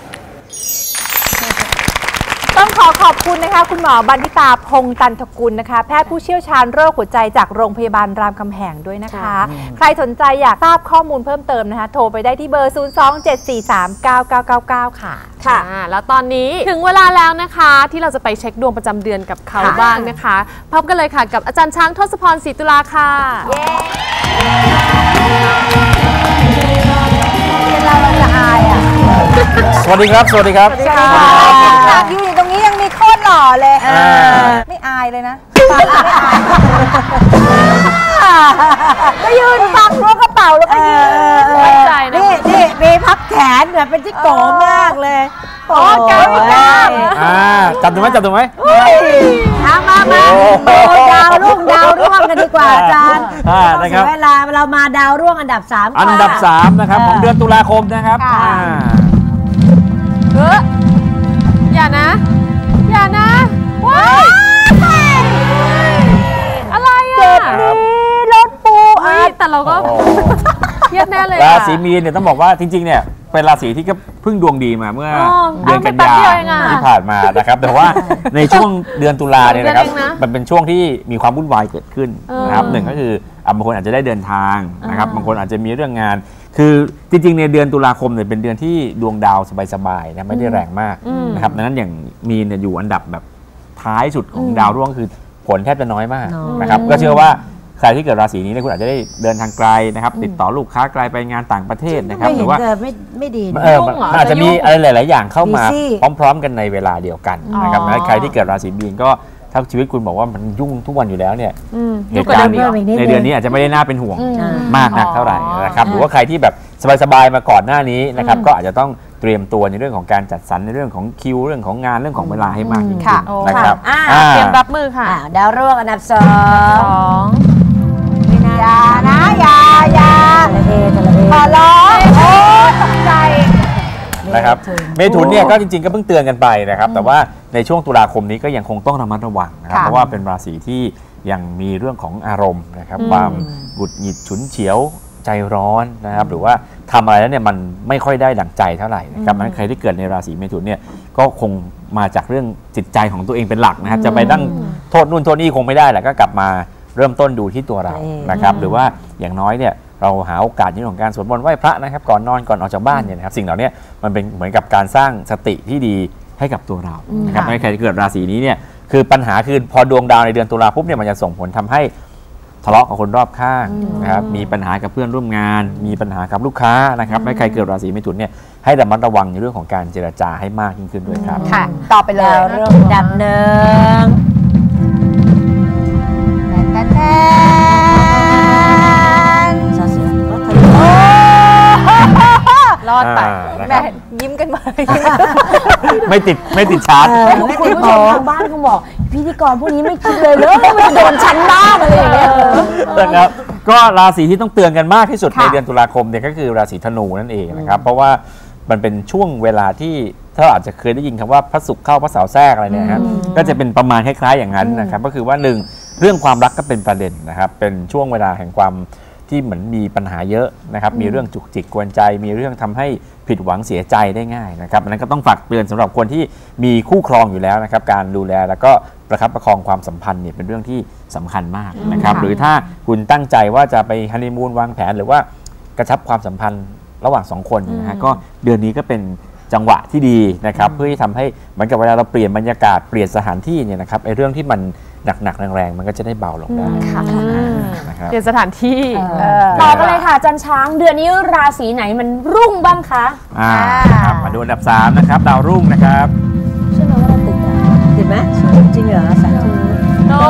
ต้องขอขอบคุณนะคะคุณหมอบันทิตาพงษ์ตันทกุลนะคะแพทย์ผู้เชี่ยวชาญโรคหัวใจจากโรงพยาบาลรามคำแหงด้วยนะคะใครสนใจอยากทราบข้อมูลเพิ่มเติมนะคะโทรไปได้ที่เบอร์ ศูนย์ สอง เจ็ด สี่ สาม เก้า เก้า เก้า เก้า ค่ะค่ะแล้วตอนนี้ถึงเวลาแล้วนะคะที่เราจะไปเช็คดวงประจำเดือนกับเขาบ้างนะคะพบกันเลยค่ะกับอาจารย์ช้างทศพรศรีตุลาค่ะเย้เราละอายอ่ะสวัสดีครับสวัสดีครับสวัสดีครับยืนอยู่ตรงนี้ยังมีโคตรหล่อเลยไม่อายเลยนะก็ยืนฟังล้วงกระเป๋าแล้วก็ยืนมั่นใจนะนี่นี่มีพับแขนแบบเป็นจิ๊กโกมากเลยโอ้แก้วแก้วจับถูกไหมจับถูกไหมเอามามาดาวรุ่งดาวร่วงกันดีกว่าอาจารย์นะครับเวลาเรามาดาวร่วงอันดับสามอันดับสามนะครับของเดือนตุลาคมนะครับเอออย่านะอย่านะว้ายอะไรอ่ะเจ็บนี้รถปูอ่ะแต่เราก็เครียดแน่เลยราศีมีนเนี่ยต้องบอกว่าจริงๆเนี่ยเป็นราศีที่ก็เพิ่งดวงดีมาเมื่อเดือนกันยายนที่ผ่านมานะครับแต่ว่าในช่วงเดือนตุลาเนี่ยนะครับมันเป็นช่วงที่มีความวุ่นวายเกิดขึ้นนะครับหนึ่งก็คือบางคนอาจจะได้เดินทางนะครับบางคนอาจจะมีเรื่องงานคือจริงๆในเดือนตุลาคมเนี่ยเป็นเดือนที่ดวงดาวสบายๆนะไม่ได้แรงมากนะครับดังนั้นอย่างมีนเนี่ยอยู่อันดับแบบท้ายสุดของดาวร่วงคือผลแทบจะน้อยมากนะครับก็เชื่อว่าใครที่เกิดราศีนี้เนี่ยคุณอาจจะได้เดินทางไกลนะครับติดต่อลูกค้าไกลไปงานต่างประเทศนะครับหรือว่าไม่ไม่ดีเอออาจจะมีอะไรหลายๆอย่างเข้ามาพร้อมๆกันในเวลาเดียวกันนะครับใครที่เกิดราศีมีนก็ถ้าชีวิตคุณบอกว่ามันยุ่งทุกวันอยู่แล้วเนี่ยเหตุการณ์ในเดือนนี้อาจจะไม่ได้น่าเป็นห่วงมากนักเท่าไหร่นะครับหรือว่าใครที่แบบสบายๆมาก่อนหน้านี้นะครับก็อาจจะต้องเตรียมตัวในเรื่องของการจัดสรรในเรื่องของคิวเรื่องของงานเรื่องของเวลาให้มากยิ่งขึ้นนะครับเตรียมรับมือค่ะดาวร่วงอันดับสองอย่านะอย่าอย่าขอร้องโอ้ตกใจนะครับเมถุนเนี่ยก็จริงๆก็เพิ่งเตือนกันไปนะครับแต่ว่าในช่วงตุลาคมนี้ก็ยังคงต้องระมัดระวังนะครับเพราะว่าเป็นราศีที่ยังมีเรื่องของอารมณ์นะครับความหงุดหงิดฉุนเฉียวใจร้อนนะครับหรือว่าทำอะไรแล้วเนี่ยมันไม่ค่อยได้ดั่งใจเท่าไหร่นะครับนั้นใครที่เกิดในราศีเมถุนเนี่ยก็คงมาจากเรื่องจิตใจของตัวเองเป็นหลักนะครับจะไปตั้งโทษนู่นโทษนี่คงไม่ได้แหละก็กลับมาเริ่มต้นดูที่ตัวเรานะครับหรือว่าอย่างน้อยเนี่ยเราหาโอกาสในเรื่องของการสวดมนต์ไหว้พระนะครับก่อนนอนก่อนออกจากบ้านเนี่ยนะครับสิ่งเหล่านี้มันเป็นเหมือนกับการสร้างสติที่ดีให้กับตัวเรานะครับในใครที่เกิดราศีนี้เนี่ยคือปัญหาคือพอดวงดาวในเดือนตุลาปุ๊บเนี่ยมันจะส่งผลทำให้ทะเลาะกับคนรอบข้างนะครับมีปัญหากับเพื่อนร่วมงานมีปัญหากับลูกค้านะครับในใครเกิดราศีเมถุนเนี่ยให้ระมัดระวังในเรื่องของการเจรจาให้มากยิ่งขึ้นด้วยครับค่ะต่อไปเลยเรื่องดับหนึ่งแทนรอดไปแม่ยิ้มกันมาไม่ติดไม่ติดชาร์จคุณผู้ชมทางบ้านเขาบอกพิธีกรพวกนี้ไม่คิดเลยเลยไม่โดนชั้นบ้างอะไรอย่างเงี้ยนะครับก็ราศีที่ต้องเตือนกันมากที่สุดในเดือนตุลาคมเนี่ยก็คือราศีธนูนั่นเองนะครับเพราะว่ามันเป็นช่วงเวลาที่ถ้าอาจจะเคยได้ยินคำว่าพระศุกร์เข้าพระเสาร์แทรกอะไรเนี่ยครับก็จะเป็นประมาณคล้ายๆอย่างนั้นนะครับก็คือว่าหนึ่งเรื่องความรักก็เป็นประเด็นนะครับเป็นช่วงเวลาแห่งความที่เหมือนมีปัญหาเยอะนะครับมีเรื่องจุกจิกกวนใจมีเรื่องทำให้ผิดหวังเสียใจได้ง่ายนะครับอันนั้นก็ต้องฝากเตือนสำหรับคนที่มีคู่ครองอยู่แล้วนะครับการดูแลแล้วก็ประคับประคองความสัมพันธ์เนี่ยเป็นเรื่องที่สำคัญมากนะครับหรือถ้าคุณตั้งใจว่าจะไปฮันนีมูนวางแผนหรือว่ากระชับความสัมพันธ์ระหว่างสองคนนะฮะก็เดือนนี้ก็เป็นจังหวะที่ดีนะครับเพื่อที่ทำให้เหมือนกับเวลาเราเปลี่ยนบรรยากาศเปลี่ยนสถานที่เนี่ยนะครับไอ้เรื่องที่มันหนักๆแรงๆมันก็จะได้เบาลงได้นะครับเปลี่ยนสถานที่ต่อกันเลยค่ะอาจารย์ช้างเดือนนี้ราศีไหนมันรุ่งบ้างคะอ่าครับมาดูอันดับสามนะครับดาวรุ่งนะครับใช่ไหมว่าเราติดติดไหมจริงเหรอสาธุโน้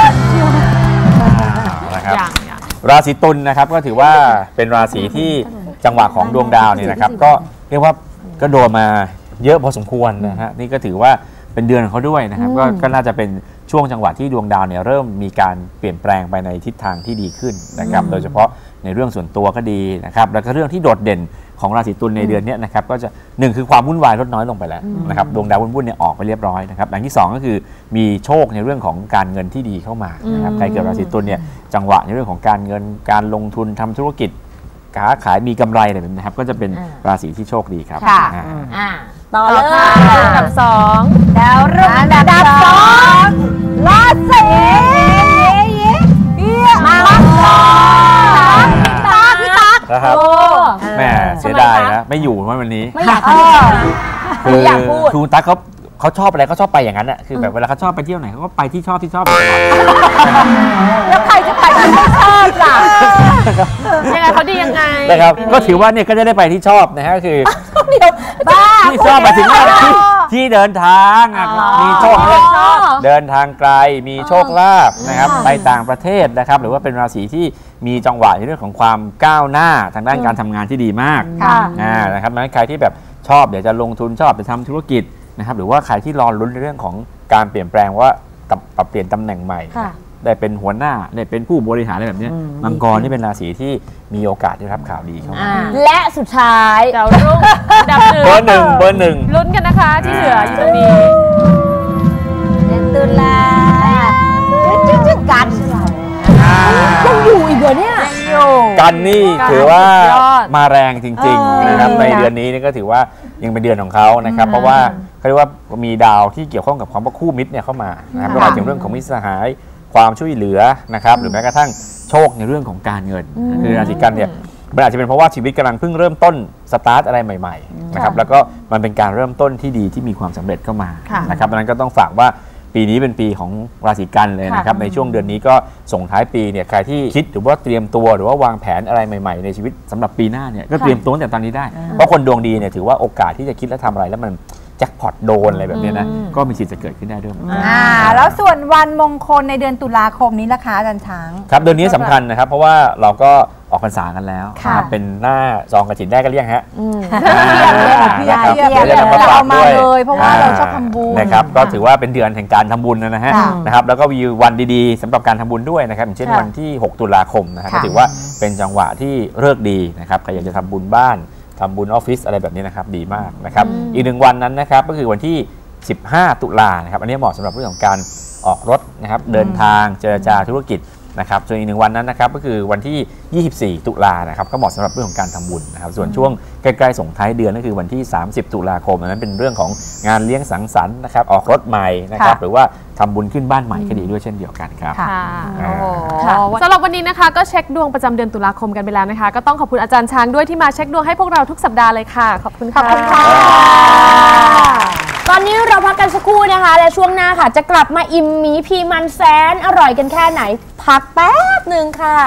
นะครับราศีตุลนะครับก็ถือว่าเป็นราศีที่จังหวะของดวงดาวเนี่ยนะครับก็เรียกว่าก็โดนมาเยอะพอสมควรนะฮะนี่ก็ถือว่าเป็นเดือนของเขาด้วยนะครับก็ก็น่าจะเป็นช่วงจังหวะที่ดวงดาวเนี่ยเริ่มมีการเปลี่ยนแปลงไปในทิศทางที่ดีขึ้นนะครับโดยเฉพาะในเรื่องส่วนตัวก็ดีนะครับแล้วก็เรื่องที่โดดเด่นของราศีตุลในเดือนนี้นะครับก็จะหนึ่งคือความวุ่นวายลดน้อยลงไปแล้วนะครับดวงดาววุ่นๆเนี่ยออกไปเรียบร้อยนะครับอย่างที่สองก็คือมีโชคในเรื่องของการเงินที่ดีเข้ามานะครับใครเกิดราศีตุลเนี่ยจังหวะในเรื่องของการเงินการลงทุนทำธุรกิจค้าขายมีกำไรอะไรแบบนี้นะครับก็จะเป็นราศีที่โชคดีครับค่ะต่อเลยอันดับสองดาวรุ่งอันดับสองราศีมาตาพี่ตั๊กนะครับแม่เสียดายนะไม่อยู่วันนี้ไม่อยากคือคือตั๊กเขาเขาชอบอะไรเขาชอบไปอย่างนั้นอ่ะคือแบบเวลาเขาชอบไปเที่ยวไหนเขาก็ไปที่ชอบที่ชอบแล้วใครจะไปที่ไม่ชอบล่ะยังไงเขาดียังไงนะครับก็ถือว่าเนี่ยก็จะได้ไปที่ชอบนะฮะคือเดี๋ยวบ้าที่ชอบมาถึงที่ที่เดินทางมีโชคเดินทางไกลมีโชคลาภนะครับไปต่างประเทศนะครับหรือว่าเป็นราศีที่มีจังหวะในเรื่องของความก้าวหน้าทางด้านการทำงานที่ดีมากนะครับนั้นใครที่แบบชอบเดี๋ยวจะลงทุนชอบจะทำธุรกิจนะครับหรือว่าใครที่รอลุ้นในเรื่องของการเปลี่ยนแปลงว่าปรับเปลี่ยนตำแหน่งใหม่ได้เป็นหัวหน้าได้เป็นผู้บริหารอะไรแบบนี้มังกรนี่เป็นราศีที่มีโอกาสได้รับข่าวดีเข้ามาและสุดท้ายดาวรุ่งดับหนึ่งเบอร์หนึ่งเบอร์หนึ่งลุ้นกันนะคะที่เหลืออยู่ตรงนี้เดือนตุลาจุดๆกันยังอยู่อีกเหรอเนี่ยยังอยู่กันนี่ถือว่ามาแรงจริงๆนะครับในเดือนนี้นี่ก็ถือว่ายังเป็นเดือนของเขานะครับเพราะว่าเขาเรียกว่ามีดาวที่เกี่ยวข้องกับความว่าคู่มิตรเนี่ยเข้ามานะครับก็หมายถึงเรื่องของมิตรสหายความช่วยเหลือนะครับหรือแม้กระทั่งโชคในเรื่องของการเงินคือราศีกันเนี่ยมันอาจจะเป็นเพราะว่าชีวิตกำลังเพิ่งเริ่มต้นสตาร์ทอะไรใหม่ๆนะครับแล้วก็มันเป็นการเริ่มต้นที่ดีที่มีความสำเร็จเข้ามานะครับดังนั้นก็ต้องฝากว่าปีนี้เป็นปีของราศีกันเลยนะครับในช่วงเดือนนี้ก็ส่งท้ายปีเนี่ยใครที่คิดหรือว่าเตรียมตัวหรือว่าวางแผนอะไรใหม่ๆในชีวิตสำหรับปีหน้าเนี่ยก็เตรียมตัวตั้งแต่ตอนนี้ได้เพราะคนดวงดีเนี่ยถือว่าโอกาสที่จะคิดและทำอะไรแล้วมันแจ็คพอตโดนอะไรแบบนี้นะก็มีสิทธิ์จะเกิดขึ้นได้ด้วยอ่าแล้วส่วนวันมงคลในเดือนตุลาคมนี้นะคะอาจารย์ช้างครับเดือนนี้สำคัญนะครับเพราะว่าเราก็ออกพรรษากันแล้วเป็นหน้าซองกฐินได้ก็เรียกฮะเพียบเพียบเพียบเพียบเรามาเลยเพราะว่าเราชอบทำบุญนะครับก็ถือว่าเป็นเดือนแห่งการทำบุญนะฮะนะครับแล้วก็มีวันดีๆสำหรับการทำบุญด้วยนะครับอย่างเช่นวันที่หกตุลาคมนะครับก็ถือว่าเป็นจังหวะที่ฤกษ์ดีนะครับใครอยากจะทำบุญบ้านทำบุญออฟฟิศอะไรแบบนี้นะครับดีมากนะครับอีกหนึ่งวันนั้นนะครับก็คือวันที่สิบห้าตุลานะครับอันนี้เหมาะสำหรับเรื่องของการออกรถนะครับเดินทางเจรจาธุรกิจนะครับส่วนอีกหนึ่งวันนั้นนะครับก็คือวันที่ยี่สิบสี่ตุลานะครับก็เหมาะสำหรับเรื่องของการทำบุญนะครับส่วนช่วงใกล้ๆส่งท้ายเดือนก็คือวันที่สามสิบตุลาคมอันนั้นเป็นเรื่องของงานเลี้ยงสังสรรค์นะครับออกรถใหม่นะครับหรือว่าทำบุญขึ้นบ้านใหม่ก็ดีด้วยเช่นเดียวกันครับสำหรับวันนี้นะคะก็เช็คดวงประจำเดือนตุลาคมกันไปแล้วนะคะก็ต้องขอบคุณอาจารย์ช้างด้วยที่มาเช็คดวงให้พวกเราทุกสัปดาห์เลยค่ะขอบคุณค่ะตอนนี้เราพักกันสักครู่นะคะและช่วงหน้าค่ะจะกลับมาอิ่มหมีพีมันแสนอร่อยกันแค่ไหนพักแป๊บหนึ่งค่ะ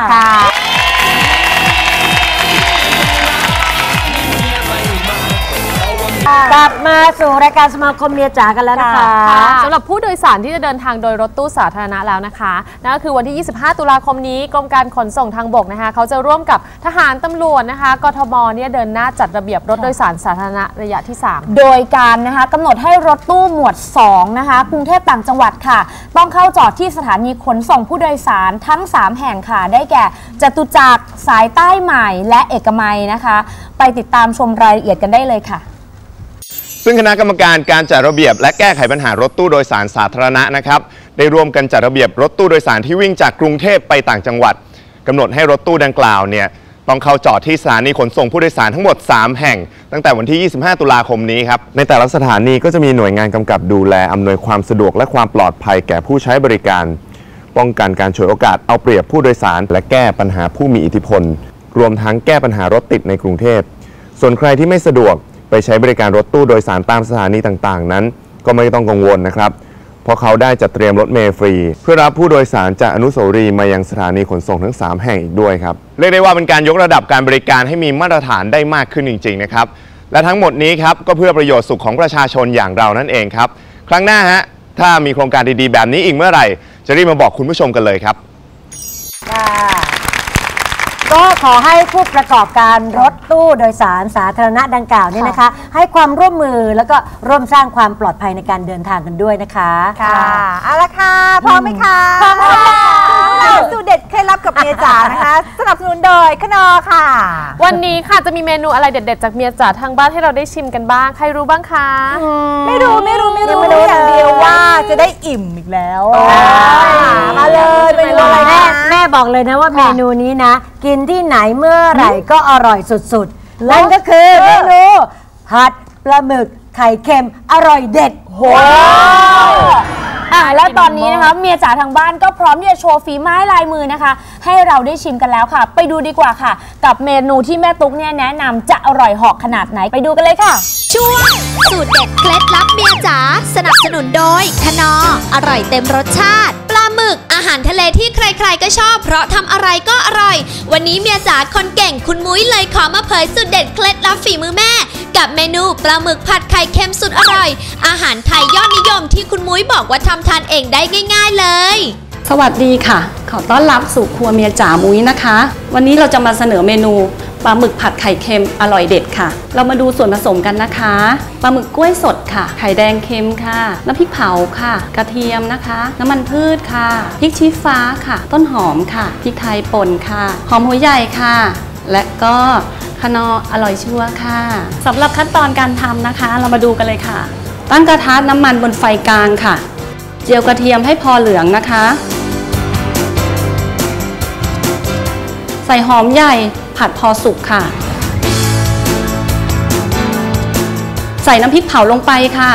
กลับมาสู่รายการสมาคมเมียจ๋ากันแล้วนะคะสำหรับผู้โดยสารที่จะเดินทางโดยรถตู้สาธารณะแล้วนะคะนั่นก็คือวันที่ยี่สิบห้าตุลาคมนี้กรมการขนส่งทางบกนะคะเขาจะร่วมกับทหารตำรวจนะคะกทมเนี่ยเดินหน้าจัดระเบียบรถโดยสารสาธารณะระยะที่สามโดยการนะคะกำหนดให้รถตู้หมวดสองนะคะกรุงเทพต่างจังหวัดค่ะต้องเข้าจอดที่สถานีขนส่งผู้โดยสารทั้งสามแห่งค่ะได้แก่จตุจักรสายใต้ใหม่และเอกมัยนะคะไปติดตามชมรายละเอียดกันได้เลยค่ะซึ่งคณะกรรมการการจัดระเบียบและแก้ไขปัญหารถตู้โดยสารสาธารณะนะครับได้ร่วมกันจัดระเบียบรถตู้โดยสารที่วิ่งจากกรุงเทพไปต่างจังหวัดกำหนดให้รถตู้ดังกล่าวเนี่ยต้องเข้าจอดที่สถานีขนส่งผู้โดยสารทั้งหมดสามแห่งตั้งแต่วันที่ยี่สิบห้าตุลาคมนี้ครับในแต่ละสถานีก็จะมีหน่วยงานกำกับดูแลอำนวยความสะดวกและความปลอดภัยแก่ผู้ใช้บริการป้องกันการฉวยโอกาสเอาเปรียบผู้โดยสารและแก้ปัญหาผู้มีอิทธิพลรวมทั้งแก้ปัญหารถติดในกรุงเทพส่วนใครที่ไม่สะดวกไปใช้บริการรถตู้โดยสารตามสถานีต่างๆนั้นก็ไม่ต้องกังวลนะครับเพราะเขาได้จัดเตรียมรถเมล์ฟรีเพื่อรับผู้โดยสารจากอนุสาวรีย์มายังสถานีขนส่งทั้งสามแห่งอีกด้วยครับเรียกได้ว่าเป็นการยกระดับการบริการให้มีมาตรฐานได้มากขึ้นจริงๆนะครับและทั้งหมดนี้ครับก็เพื่อประโยชน์สุขของประชาชนอย่างเรานั่นเองครับครั้งหน้าฮะถ้ามีโครงการดีๆแบบนี้อีกเมื่อไหร่จะรีบมาบอกคุณผู้ชมกันเลยครับก็ขอให้ผู้ประกอบการรถตู้โดยสารสาธารณะดังกล่าวเนี่ยนะคะให้ความร่วมมือแล้วก็ร่วมสร้างความปลอดภัยในการเดินทางกันด้วยนะคะค่ะเอาละค่ะพร้อมไหมคะพร้อมค่ะสูตรเด็ดเคล็ดลับกับเมียจ๋านะคะสนับสนุนโดยขนอค่ะวันนี้ค่ะจะมีเมนูอะไรเด็ดๆจากเมียจ๋าทางบ้านให้เราได้ชิมกันบ้างใครรู้บ้างคะไม่รู้ไม่รู้ไม่รู้รู้อย่างเดียวว่าจะได้อิ่มอีกแล้วมาเลยเมนูอะไรแม่แม่บอกเลยนะว่าเมนูนี้นะกินที่ไหนเมื่อไหร่ก็อร่อยสุดๆนั่นก็คือเมนูผัดปลาหมึกไข่เค็มอร่อยเด็ดโหอ่ะแล้วตอนนี้นะคะเมียจ๋าทางบ้านก็พร้อมที่จะโชว์ฝีไม้ลายมือนะคะให้เราได้ชิมกันแล้วค่ะไปดูดีกว่าค่ะกับเมนูที่แม่ตุ๊กเนี่ยแนะนำจะอร่อยเหาะขนาดไหนไปดูกันเลยค่ะช่วงสูตรเด็ดเคล็ดลับเมียจ๋าสนับสนุนโดยขนออร่อยเต็มรสชาติปลาหมึกอาหารทะเลที่ใครๆก็ชอบเพราะทำอะไรก็อร่อยวันนี้เมียจ๋าคนเก่งคุณมุ้ยเลยขอมาเผยสูตรเด็ดเคล็ดลับฝีมือแม่กับเมนูปลาหมึกผัดไข่เค็มสุดอร่อยอาหารไทยยอดนิยมที่คุณมุ้ยบอกว่าทำทานเองได้ง่ายๆเลยสวัสดีค่ะขอต้อนรับสู่ครัวเมียจ๋ามุ้ยนะคะวันนี้เราจะมาเสนอเมนูปลาหมึกผัดไข่เค็มอร่อยเด็ดค่ะเรามาดูส่วนผสมกันนะคะปลาหมึกกล้วยสดค่ะไข่แดงเค็มค่ะน้ำพริกเผาค่ะกระเทียมนะคะน้ำมันพืชค่ะพริกชี้ฟ้าค่ะต้นหอมค่ะพริกไทยป่นค่ะหอมหัวใหญ่ค่ะและก็ขนออร่อยชัวร์ค่ะสำหรับขั้นตอนการทำนะคะเรามาดูกันเลยค่ะตั้งกระทะน้ำมันบนไฟกลางค่ะเจียวกระเทียมให้พอเหลืองนะคะใส่หอมใหญ่ผัดพอสุกค่ะใส่น้ำพริกเผาลงไปค่ะ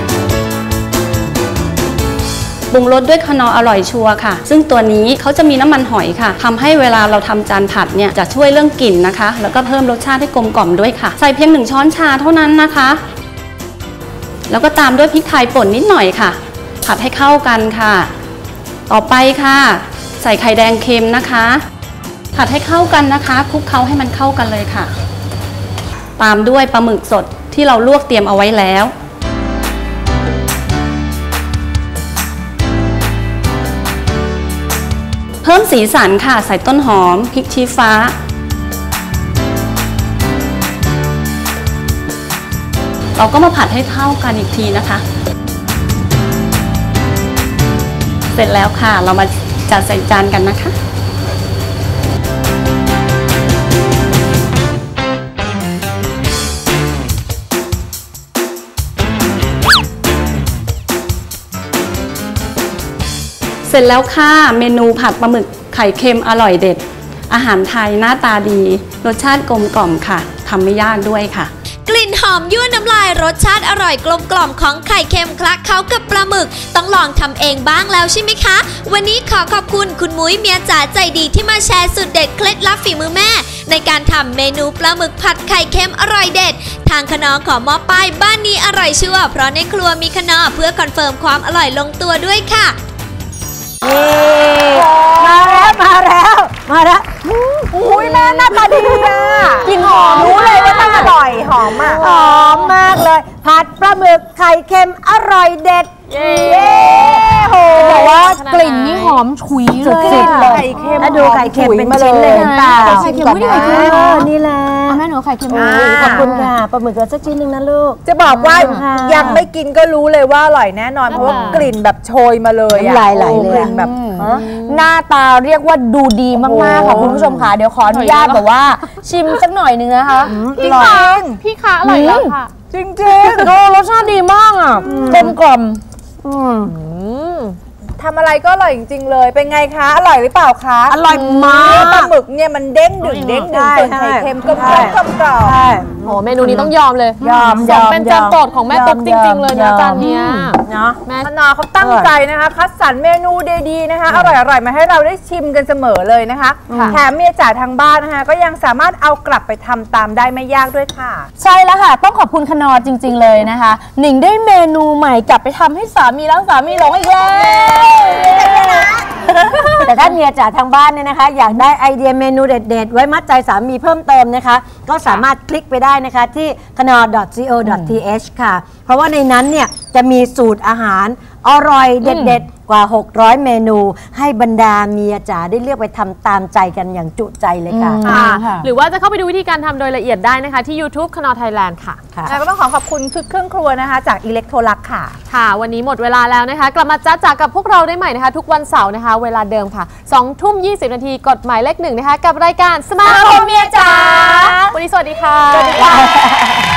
ปรุงรสด้วยขนออร่อยชัวร์ค่ะซึ่งตัวนี้เขาจะมีน้ำมันหอยค่ะทำให้เวลาเราทำจานผัดเนี่ยจะช่วยเรื่องกลิ่นนะคะแล้วก็เพิ่มรสชาติให้กลมกล่อมด้วยค่ะใส่เพียงหนึ่งช้อนชาเท่านั้นนะคะแล้วก็ตามด้วยพริกไทยป่นนิดหน่อยค่ะผัดให้เข้ากันค่ะต่อไปค่ะใส่ไข่แดงเค็มนะคะผัดให้เข้ากันนะคะคลุกเคล้าให้มันเข้ากันเลยค่ะตามด้วยปลาหมึกสดที่เราลวกเตรียมเอาไว้แล้วเพิ่มสีสันค่ะใส่ต้นหอมพริกชี้ฟ้าเราก็มาผัดให้เข้ากันอีกทีนะคะเสร็จแล้วค่ะเรามาจัดใส่จานกันนะคะเสร็จแล้วค่ะเมนูผัดปลาหมึกไข่เค็มอร่อยเด็ดอาหารไทยหน้าตาดีรสชาติกลมกล่อมค่ะทำไม่ยากด้วยค่ะกลิ่นหอมยั่วน้ำลายรสชาติอร่อยกลมกล่อมของไข่เค็มคละเคล้ากับปลาหมึกต้องลองทำเองบ้างแล้วใช่ไหมคะวันนี้ขอขอบคุณคุณมุ้ยเมียจ๋าใจดีที่มาแชร์สูตรเด็ดเคล็ดลับฝีมือแม่ในการทำเมนูปลาหมึกผัดไข่เค็มอร่อยเด็ดทางขนอขอมอบป้ายบ้านนี้อร่อยชัวร์เพราะในครัวมีขนอเพื่อคอนเฟิร์มความอร่อยลงตัวด้วยค่ะมาแล้วมาแล้วมาแล้วอุ้ยแม่หน้าตาดีอ่ะกินหอมรู้เลยว่าต้องอร่อยหอมอ่ะหอมมากเลยผัดปลาหมึกไข่เค็มอร่อยเด็ดเย้โหบอกว่ากลิ่นนี่หอมฉุยเลยไข่เค็มแล้วดูไข่เค็มเป็นชิ้นเลยเห็นป่ะไข่เค็มไม่ได้ไข่เค็มนี่แหละแม่หนูไข่เค็มขอบคุณค่ะปลาหมึกสักชิ้นหนึ่งนะลูกจะบอกว่ายังไม่กินก็รู้เลยว่าอร่อยแน่นอนเพราะว่ากลิ่นแบบโชยมาเลยอะไหลๆเลยแบบหน้าตาเรียกว่าดูดีมากๆค่ะคุณผู้ชมค่ะเดี๋ยวขออนุญาตแบบว่าชิมสักหน่อยนึงนะคะจริงค่ะพี่คะอร่อยแล้วค่ะจริงๆรสชาติดีมากอ่ะกลมกล่อมทำอะไรก็อร่อยจริงๆเลยเป็นไงคะอร่อยหรือเปล่าคะอร่อยมากปลาหมึกเนี่ยมันเด้งดึงเด้งดึงจนไข่เค็มกลมกลมกรอบโอ้เมนูนี้ต้องยอมเลยยอมสยมอมเป็นจานโปรดของแม่ตุ๊กจริงๆเลยนะจานเนี้ยเนาะแม่ธนาเขาตั้งใจนะคะคัดสรรเมนูดีๆนะคะอร่อยๆมาให้เราได้ชิมกันเสมอเลยนะคะแถมเมียจ๋าทางบ้านนะคะก็ยังสามารถเอากลับไปทำตามได้ไม่ยากด้วยค่ะใช่แล้วค่ะ ต้องขอบคุณคนอจริง ๆ เลยนะคะ หนิงได้เมนูใหม่กลับไปทำให้สามีแล้วสามีหลงอีกแล้วแต่ถ้าเมียจ๋าทางบ้านเนี่ยนะคะอยากได้ไอเดียเมนูเด็ดๆ ไว้มัดใจสามีเพิ่มเติมนะคะก็สามารถคลิกไปได้นะคะที่ คานอ ดอท ซี โอ ดอท ที เอช ค่ะเพราะว่าในนั้นเนี่ยจะมีสูตรอาหารอร่อยเด็ดๆกว่าหกร้อยเมนูให้บรรดาเมียจ๋าได้เลือกไปทำตามใจกันอย่างจุใจเลยค่ะค่ะหรือว่าจะเข้าไปดูวิธีการทำโดยละเอียดได้นะคะ ที่ YouTube คานอ Thailand ค่ะแล้วก็ต้องขอขอบคุณชุดเครื่องครัวนะคะจากอิเล็กโทรลักค่ะค่ะ วันนี้หมดเวลาแล้วนะคะ กลับมาจ้าจากกับพวกเราได้ใหม่นะคะ ทุกวันเสาร์นะคะ เวลาเดิมค่ะสองทุ่มยี่สิบนาทีกฎหมายเลขหนึ่งนะคะ กับรายการสมาคมเมียจ๋าวันนี้สวัสดีค่ะสวัสดีค่ะ